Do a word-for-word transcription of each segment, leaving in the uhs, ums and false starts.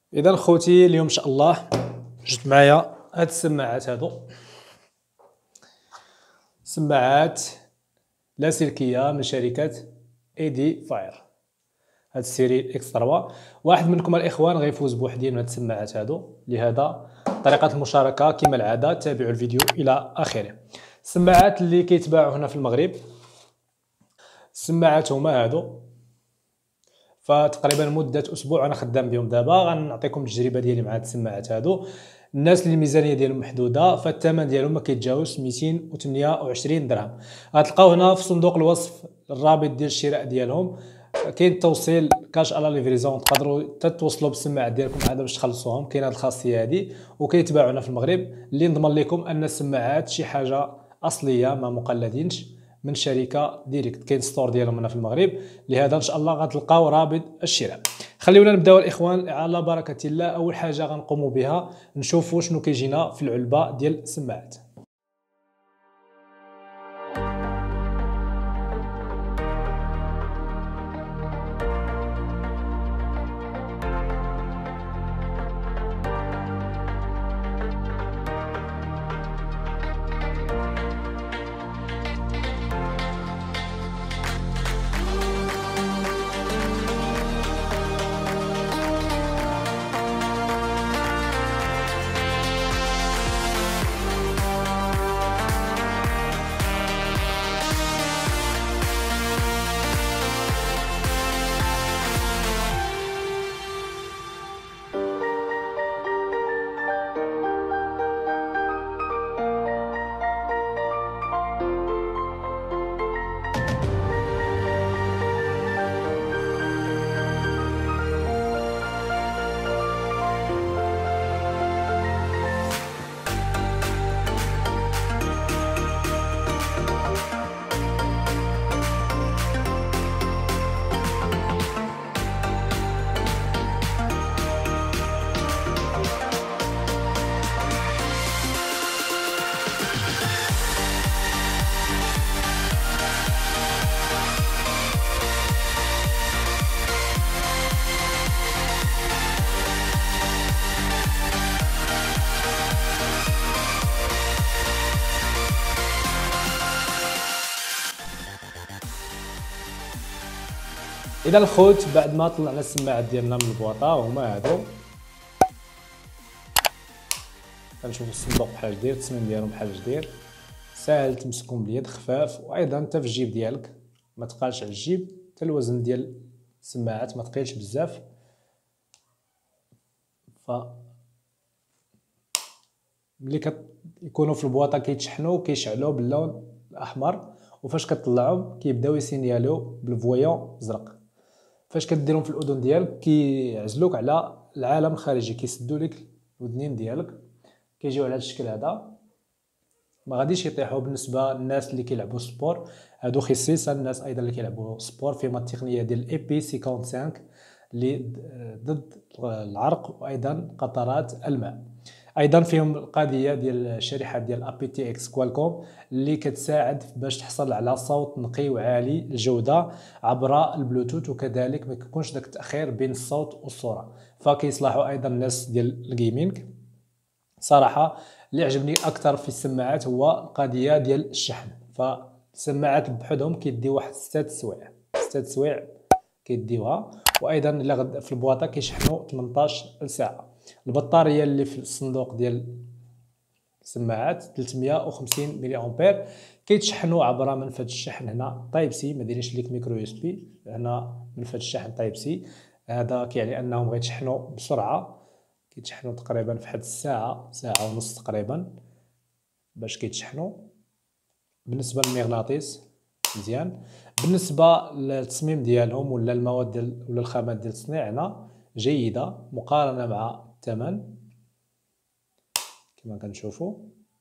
اذا خوتي اليوم ان شاء الله جبت معايا هاد السماعات هادو، سماعات لاسلكيه من شركه ايدي فاير. هاد السيري اكس ثلاثة. واحد منكم الاخوان غيفوز بوحدين من هاد السماعات هادو، لهذا طريقه المشاركه كما العاده تابعوا الفيديو الى اخره. السماعات اللي كيتباعوا هنا في المغرب، السماعات هما هادو، فتقريبا مده اسبوع انا خدام بهم. دابا غنعطيكم التجربه ديالي مع هاد السماعات هادو. الناس اللي الميزانيه ديالهم محدوده فالثمن ديالهم ما كيتجاوزش مئتين وثمانية وعشرين درهم. غتلقاو هنا في صندوق الوصف الرابط ديال الشراء ديالهم. كاين التوصيل كاش على ليفريزون، تقدروا تتوصلوا بالسماعات ديالكم عاد باش تخلصوهم، كاين هاد الخاصيه هادي وكيتباعوا هنا في المغرب. اللي نضمن لكم ان السماعات شي حاجه اصليه ما مقلدينش من شركه ديريكت، كاين ستور ديالهم هنا في المغرب. لهذا ان شاء الله غتلقاو رابط الشراء. خليونا نبداو الاخوان على بركه الله. اول حاجه غنقوموا بها نشوفوا شنو كيجينا في العلبه ديال السماعات. اذا الخوت بعد ما طلعنا السماعات ديالنا من البواطه هما هادو، كنشوفوا الصندوق بحال جدير، التصميم ديالهم بحال جدير، ساهل تمسكهم باليد، خفاف، وايضا حتى في الجيب ديالك ما تقالش على الجيب، حتى الوزن ديال السماعات ما ثقيلش بزاف. ف ملي كيكونوا في البواطه كيتشحنوا كيشعلوا باللون الاحمر، وفاش كتطلعهم كيبداو يسينيالو بالفويون الزرق. فاش كديرهم في الاذن ديالك كيعزلوك على العالم الخارجي، كيسدوا لك الودنين ديالك، كيجيو على هذا الشكل هذا. ما غاديش يطيحوا بالنسبه للناس اللي كيلعبوا سبور، هادو خصيصا الناس ايضا اللي كيلعبوا سبور، فيما التقنيه ديال الاي بي خمسة وخمسين اللي ضد العرق وايضا قطرات الماء. ايضا فيهم القضيه ديال الشريحه ديال ا بي تي اكس كوالكوم اللي كتساعد باش تحصل على صوت نقي وعالي الجوده عبر البلوتوث، وكذلك ما كيكونش داك التاخير بين الصوت والصوره. فكيصلحوا ايضا الناس ديال الجيمنج. صراحه اللي عجبني اكثر في السماعات هو القضيه ديال الشحن. فالسماعات بحدهم كيديو واحد ستة سوايع ستة سوايع كيديوها، وايضا الا غد في البواطه كيشحنوا ثمنطاش ساعه. البطاريه اللي في الصندوق ديال السماعات ثلاثمية وخمسين ملي امبير، كيتشحنوا عبر منفذ الشحن هنا تايب سي، ما دايرينش ليك ميكرو يو اس بي، هنا منفذ الشحن تايب سي. هذا كيعني انهم غيتشحنوا بسرعه، كيتشحنوا تقريبا في حد الساعه ساعه ونص تقريبا باش كيتشحنوا. بالنسبه للمغناطيس مزيان. بالنسبه للتصميم ديالهم ولا المواد ديال ولا الخامات ديال التصنيع هنا جيده مقارنه مع الثمن كما كنشوفوا.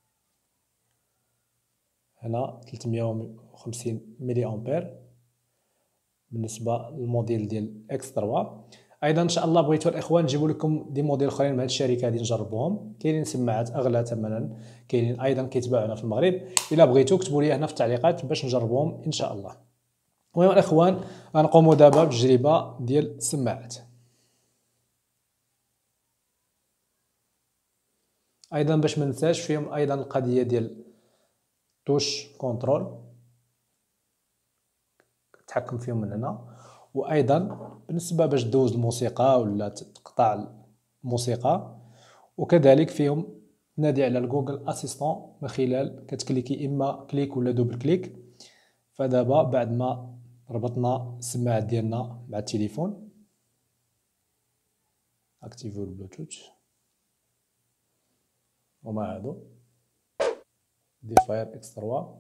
هنا ثلاثمية وخمسين ملي امبير بالنسبه للموديل ديال اكس ثلاثة. ايضا ان شاء الله بغيتوا الاخوان نجيبوا لكم دي موديل اخرين من هذه الشركه هذه نجربوهم. كاينين سماعات اغلى ثمنا، كاينين ايضا كيتباعوا في المغرب. الا بغيتوا كتبوا لي هنا في التعليقات باش نجربوهم ان شاء الله. المهم الاخوان غنقوموا دابا بالتجربه ديال السماعات. ايضا باش ما ننساش فيهم ايضا القضيه ديال توش كونترول تحكم فيهم من هنا. وايضا بالنسبه باش دوز الموسيقى ولا تقطع الموسيقى، وكذلك فيهم تنادي على الجوجل اسيستون من خلال كتكليكي اما كليك ولا دوبل كليك. فدابا بعد ما ربطنا السماعات ديالنا مع التليفون، اكتيفيو البلوتوث ومع هادو ديفاير اكس ثلاثة.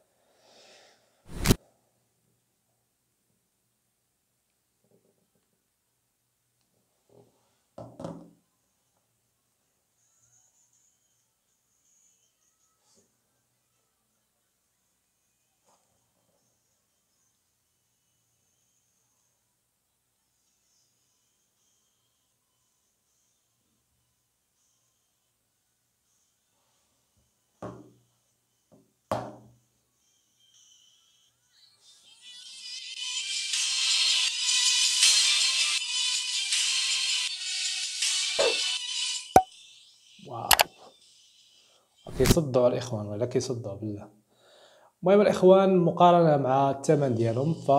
واو كيصدعوا الاخوان، ولا كيصدعوا بالله. المهم الاخوان مقارنه مع الثمن ديالهم، ف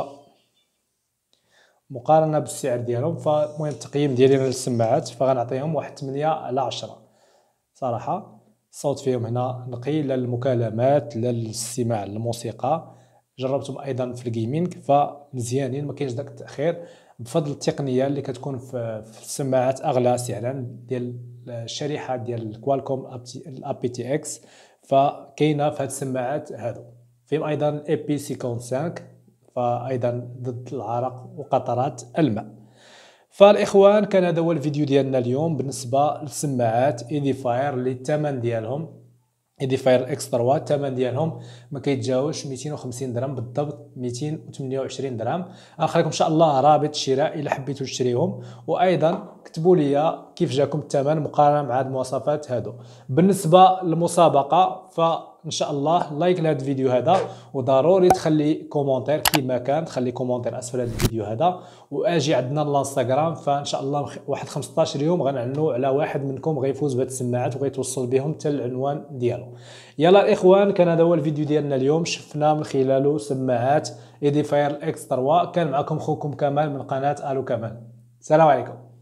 مقارنه بالسعر ديالهم، فالمهم التقييم ديالي للسماعات فغنعطيهم واحد ثمانية على عشرة صراحه. الصوت فيهم هنا نقي، لا المكالمات لا الاستماع للموسيقى. جربتهم ايضا في الجيمنج فمزيانين، ما كاينش داك التاخير بفضل التقنيه اللي كتكون في السماعات اغلى سعرا ديال الشريحه ديال كوالكوم الاب بي تي اكس. فكاينه في هاد السماعات هادو فيهم ايضا اي بي خمسين وخمسين، فايضا ضد العرق وقطرات الماء. فالاخوان كان هذا هو الفيديو ديالنا اليوم بالنسبه للسماعات ايديفاير اللي الثمن ديالهم ايديفاير اكس ثلاثة الثمن ديالهم ما كيتجاوزش مئتين وخمسين درهم بالضبط، مئتين وثمانية وعشرين درهم. غنخليكم ان شاء الله رابط الشراء الا حبيتوا تشريهم، وايضا كتبوا لي كيف جاكم الثمن مقارنه مع هاد المواصفات هادو. بالنسبه للمسابقه فان شاء الله لايك لهذا الفيديو هذا، وضروري تخلي كومونتير كيما كان، تخلي كومونتير اسفل هذا الفيديو هذا. واجي عندنا الانستغرام فان شاء الله واحد خمسطاش يوم غنعلنوا على واحد منكم غيفوز بهاد السماعات وغيتوصل بهم حتى العنوان ديالو. يلا الاخوان كان هذا هو الفيديو ديالنا اليوم، شفنا من خلاله سماعات ايديفاير اكس ثلاثة. كان معكم خوكم كمال من قناه الو كمال. السلام عليكم.